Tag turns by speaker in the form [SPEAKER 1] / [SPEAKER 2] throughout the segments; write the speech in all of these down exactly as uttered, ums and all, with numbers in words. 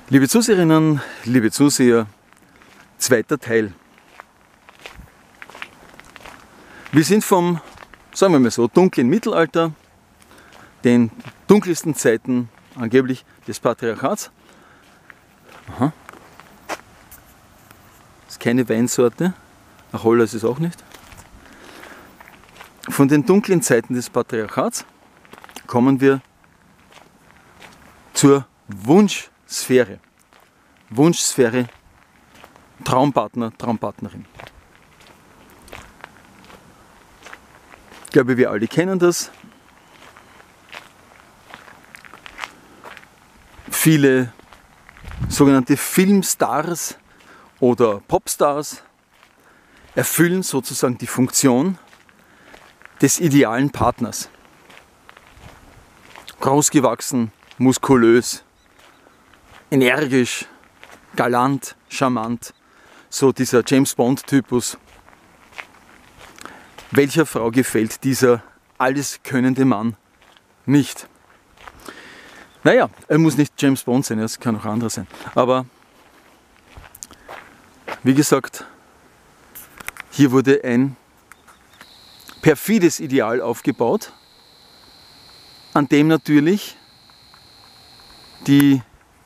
[SPEAKER 1] Liebe Zuseherinnen, liebe Zuseher, zweiter Teil. Wir sind vom, sagen wir mal so, dunklen Mittelalter, den dunkelsten Zeiten angeblich des Patriarchats. Aha. Das ist keine Weinsorte, Acholla ist es auch nicht. Von den dunklen Zeiten des Patriarchats kommen wir zur Wunschsphäre. Wunschsphäre, Traumpartner, Traumpartnerin. Ich glaube, wir alle kennen das. Viele sogenannte Filmstars oder Popstars erfüllen sozusagen die Funktion des idealen Partners. Großgewachsen, muskulös, energisch, galant, charmant, so dieser James-Bond-Typus. Welcher Frau gefällt dieser alles könnende Mann nicht? Naja, er muss nicht James Bond sein, es kann auch anderer sein. Aber wie gesagt, hier wurde ein perfides Ideal aufgebaut, an dem natürlich die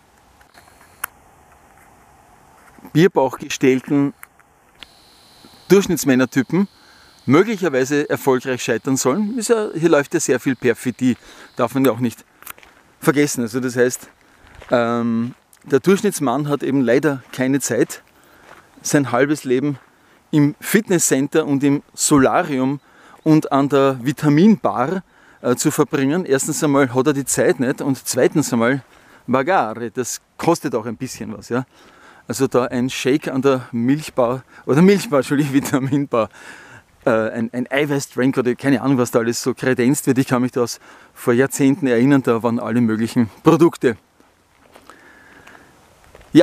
[SPEAKER 1] bierbauchgestellten Durchschnittsmännertypen möglicherweise erfolgreich scheitern sollen. Hier läuft ja sehr viel Perfidie, darf man ja auch nicht vergessen. Also das heißt, ähm, der Durchschnittsmann hat eben leider keine Zeit, sein halbes Leben im Fitnesscenter und im Solarium und an der Vitaminbar äh, zu verbringen. Erstens einmal hat er die Zeit nicht und zweitens einmal, magari, das kostet auch ein bisschen was. Ja? Also da ein Shake an der Milchbar, oder Milchbar, Entschuldigung, Vitaminbar, äh, ein, ein Eiweißdrink oder keine Ahnung, was da alles so kredenzt wird. Ich kann mich da aus vor Jahrzehnten erinnern, da waren alle möglichen Produkte. Ja.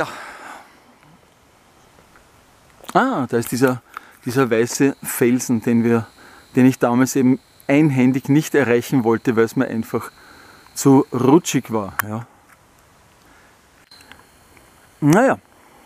[SPEAKER 1] Ah, da ist dieser, dieser weiße Felsen, den, wir, den ich damals eben einhändig nicht erreichen wollte, weil es mir einfach zu rutschig war. Ja. Naja.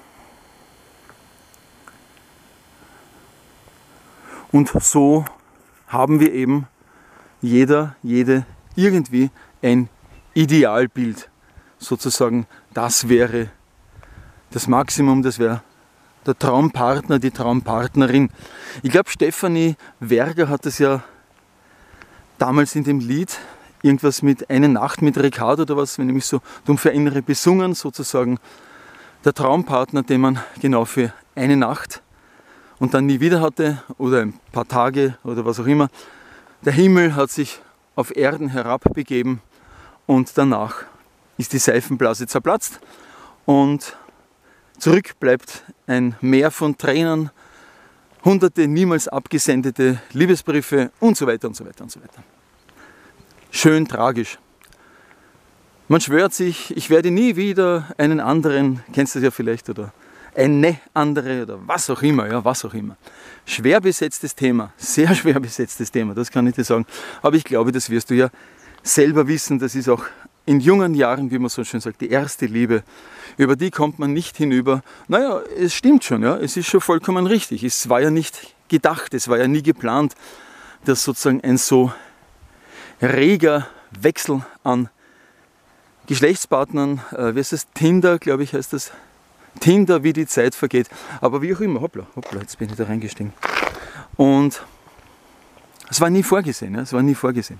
[SPEAKER 1] Und so haben wir eben jeder, jede irgendwie ein Idealbild. Sozusagen, das wäre das Maximum, das wäre der Traumpartner, die Traumpartnerin. Ich glaube, Stefanie Werger hat es ja damals in dem Lied irgendwas mit Eine Nacht mit Ricard oder was, wenn ich mich so dumm erinnere, besungen, sozusagen der Traumpartner, den man genau für eine Nacht und dann nie wieder hatte oder ein paar Tage oder was auch immer. Der Himmel hat sich auf Erden herabbegeben und danach ist die Seifenblase zerplatzt und zurück bleibt ein Meer von Tränen, hunderte niemals abgesendete Liebesbriefe und so weiter und so weiter und so weiter. Schön tragisch. Man schwört sich, ich werde nie wieder einen anderen, kennst du das ja vielleicht, oder eine andere oder was auch immer, ja, was auch immer. Schwer besetztes Thema, sehr schwer besetztes Thema, das kann ich dir sagen. Aber ich glaube, das wirst du ja selber wissen, das ist auch in jungen Jahren, wie man so schön sagt, die erste Liebe. Über die kommt man nicht hinüber. Naja, es stimmt schon, ja, es ist schon vollkommen richtig. Es war ja nicht gedacht, es war ja nie geplant, dass sozusagen ein so reger Wechsel an Geschlechtspartnern, äh, wie heißt das, Tinder, glaube ich, heißt das, Tinder, wie die Zeit vergeht. Aber wie auch immer, hoppla, hoppla, jetzt bin ich da reingestiegen. Und es war nie vorgesehen, ja, es war nie vorgesehen.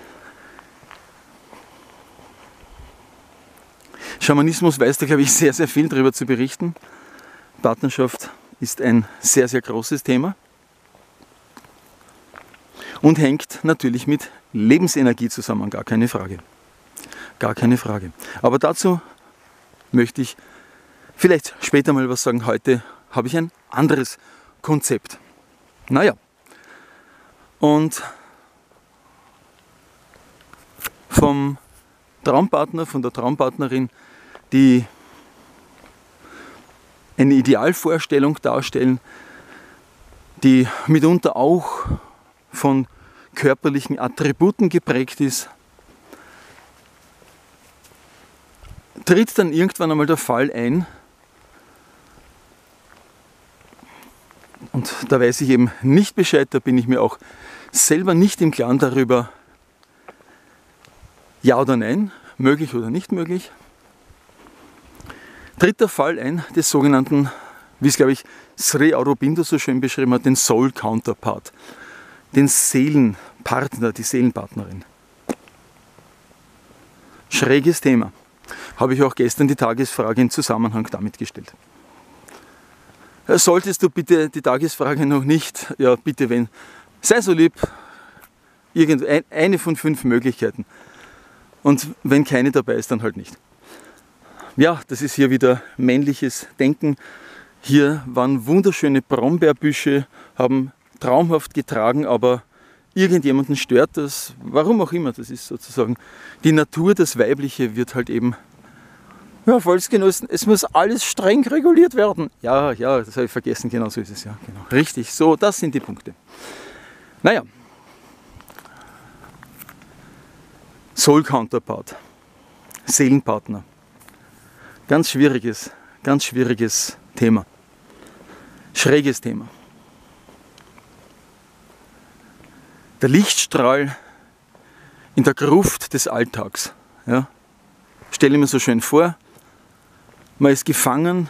[SPEAKER 1] Schamanismus weiß da, glaube ich, sehr, sehr viel darüber zu berichten. Partnerschaft ist ein sehr, sehr großes Thema und hängt natürlich mit Lebensenergie zusammen, gar keine Frage. Gar keine Frage. Aber dazu möchte ich vielleicht später mal was sagen. Heute habe ich ein anderes Konzept. Naja, und vom Traumpartner, von der Traumpartnerin, die eine Idealvorstellung darstellen, die mitunter auch von körperlichen Attributen geprägt ist, tritt dann irgendwann einmal der Fall ein, und da weiß ich eben nicht Bescheid, da bin ich mir auch selber nicht im Klaren darüber, ja oder nein, möglich oder nicht möglich, tritt der Fall ein des sogenannten, wie es glaube ich Sri Aurobindo so schön beschrieben hat, den Soul Counterpart, den Seelenpartner, die Seelenpartnerin. Schräges Thema. Habe ich auch gestern die Tagesfrage im Zusammenhang damit gestellt. Solltest du bitte die Tagesfrage noch nicht, ja bitte wenn, sei so lieb, irgendeine eine von fünf Möglichkeiten. Und wenn keine dabei ist, dann halt nicht. Ja, das ist hier wieder männliches Denken. Hier waren wunderschöne Brombeerbüsche, haben traumhaft getragen, aber irgendjemanden stört das, warum auch immer. Das ist sozusagen die Natur, das Weibliche wird halt eben, ja, Volksgenossen, es muss alles streng reguliert werden. Ja, ja, das habe ich vergessen, genau so ist es, ja, genau. Richtig, so, das sind die Punkte. Naja, Soul Counterpart, Seelenpartner. Ganz schwieriges, ganz schwieriges Thema. Schräges Thema. Der Lichtstrahl in der Gruft des Alltags. Ja. Stelle ich mir so schön vor, man ist gefangen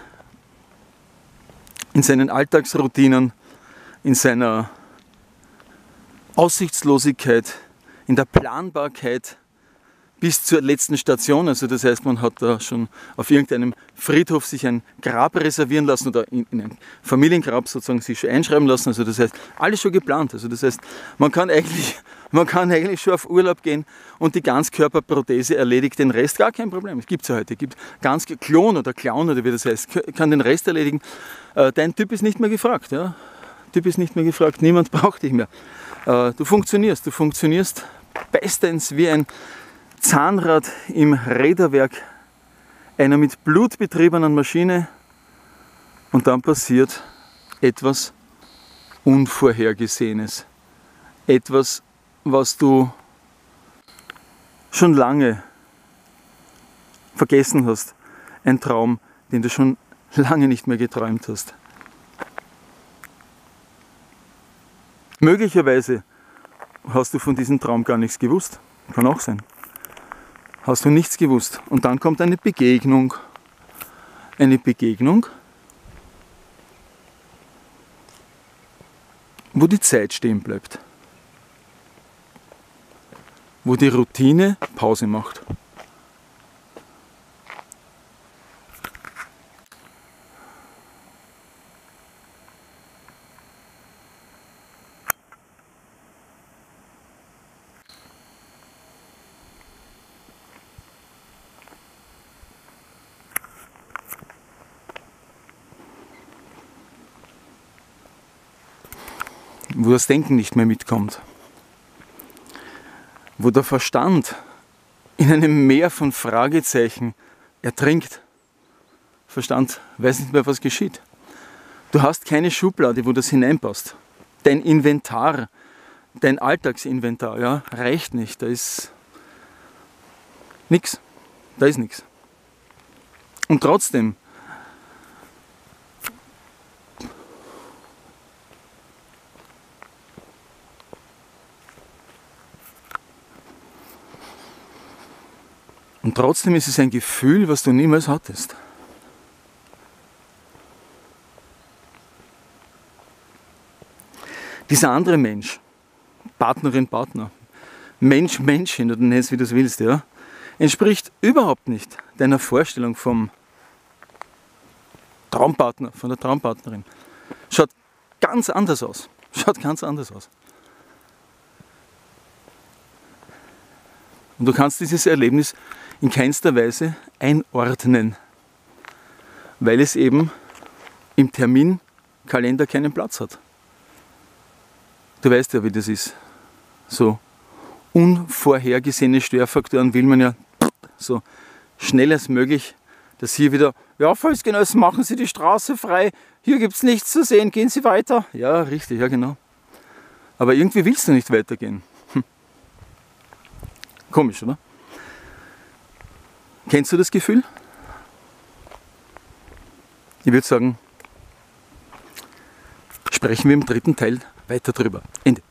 [SPEAKER 1] in seinen Alltagsroutinen, in seiner Aussichtslosigkeit, in der Planbarkeit bis zur letzten Station. Also das heißt, man hat da schon auf irgendeinem Friedhof sich ein Grab reservieren lassen oder in, in ein Familiengrab sozusagen sich schon einschreiben lassen. Also das heißt, alles schon geplant. Also das heißt, man kann eigentlich, man kann eigentlich schon auf Urlaub gehen und die Ganzkörperprothese erledigt den Rest, gar kein Problem. Es gibt es ja heute, es gibt ganz Klon oder Clown oder wie das heißt, kann den Rest erledigen. Äh, dein Typ ist nicht mehr gefragt. Ja? Typ ist nicht mehr gefragt, niemand braucht dich mehr. Äh, du funktionierst, du funktionierst bestens wie ein Zahnrad im Räderwerk einer mit Blut betriebenen Maschine, und dann passiert etwas Unvorhergesehenes. Etwas, was du schon lange vergessen hast. Ein Traum, den du schon lange nicht mehr geträumt hast. Möglicherweise hast du von diesem Traum gar nichts gewusst. Kann auch sein. Hast du nichts gewusst. Und dann kommt eine Begegnung. Eine Begegnung, wo die Zeit stehen bleibt. Wo die Routine Pause macht. Wo das Denken nicht mehr mitkommt, wo der Verstand in einem Meer von Fragezeichen ertrinkt. Verstand weiß nicht mehr, was geschieht. Du hast keine Schublade, wo das hineinpasst. Dein Inventar, dein Alltagsinventar, ja, reicht nicht. Da ist nichts. Da ist nichts. Und trotzdem Und trotzdem ist es ein Gefühl, was du niemals hattest. Dieser andere Mensch, Partnerin, Partner, Mensch, Menschin, oder nennst wie du es willst, ja, entspricht überhaupt nicht deiner Vorstellung vom Traumpartner, von der Traumpartnerin. Schaut ganz anders aus. Schaut ganz anders aus. Und du kannst dieses Erlebnis in keinster Weise einordnen, weil es eben im Terminkalender keinen Platz hat. Du weißt ja, wie das ist. So unvorhergesehene Störfaktoren will man ja so schnell als möglich, dass hier wieder, ja, Volksgenossen, machen Sie die Straße frei, hier gibt es nichts zu sehen, gehen Sie weiter. Ja, richtig, ja genau. Aber irgendwie willst du nicht weitergehen. Hm. Komisch, oder? Kennst du das Gefühl? ich würde sagen, sprechen wir im dritten Teil weiter drüber. Ende.